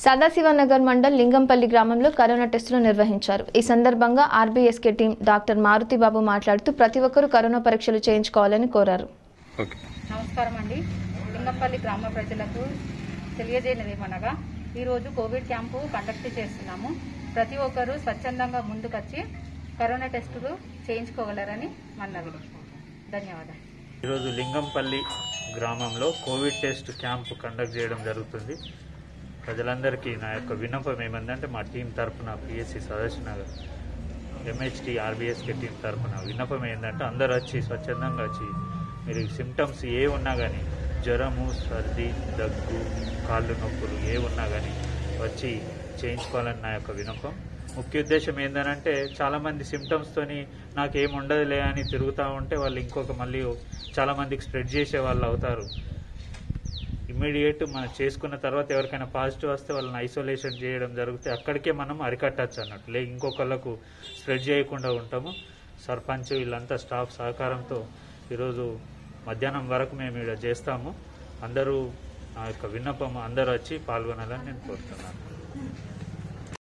సదాశివనగర్ మండల్ లింగంపల్లి గ్రామంలో కరోనా టెస్టులు నిర్వహించారు। ఈ సందర్భంగా RBSK team doctor Maruti Babu మాట్లాడుతూ ప్రతి ఒక్కరూ కరోనా పరీక్షలు చేయించుకోవాలని కోరారు। నమస్కారం అండి। లింగంపల్లి గ్రామ ప్రజలకు తెలియజేయనిదేమనగా ఈ రోజు కోవిడ్ క్యాంపు కండక్ట్ చేస్తున్నాము। ప్రతి ఒక్కరూ స్వచ్ఛందంగా ముందుకొచ్చి కరోనా టెస్టులు చేయించుకోగలరని మనవి। ధన్యవాదాలు। ఈ రోజు లింగంపల్లి గ్రామంలో కోవిడ్ టెస్ట్ క్యాంపు కండక్ట్ చేయడం జరుగుతుంది। ప్రజలందరికీ నా యొక్క విన్నపం ఏమందంటే మా టీం తరఫున PSC Sadashivnagar MHT RBSK team తరఫున విన్నపం ఏంటంటే అందరూ వచ్చి స్వచ్ఛందంగా వచ్చి మీరు సిమ్టమ్స్ ఏ ఉన్నా కానీ జ్వరము, సర్ది, దగ్గు, కాళ్ళు నొప్పులు ఏ ఉన్నా కానీ వచ్చి చేయించుకోవాలని నా యొక్క విన్నపం। ముఖ్య ఉద్దేశం ఏంటంటే చాలామంది సిమ్టమ్స్తోని నాకేముండదులే అని తిరుగుతూ ఉంటే వాళ్ళు ఇంకొక మళ్ళీ చాలామందికి స్ప్రెడ్ చేసే వాళ్ళు అవుతారు। ఇమ్మీడియట్ మనం చేసుకున్న తర్వాత ఎవరికైనా పాజిటివ్ వస్తే వాళ్ళని ఐసోలేషన్ చేయడం జరిగితే అక్కడికే మనం అరికట్టచ్చు అన్నట్టు, లేక ఇంకొకళ్ళకు స్ప్రెడ్ చేయకుండా ఉంటాము। సర్పంచ్ వీళ్ళంతా స్టాఫ్ సహకారంతో ఈరోజు మధ్యాహ్నం వరకు మేము ఇక్కడ చేస్తాము। అందరూ నా యొక్క విన్నపం అందరూ వచ్చి పాల్గొనాలని నేను కోరుతున్నాను।